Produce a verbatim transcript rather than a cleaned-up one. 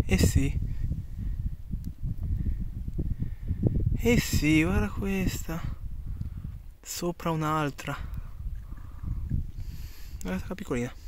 Eh sì. Eh sì, guarda questa. Sopra un'altra. Guarda la piccolina.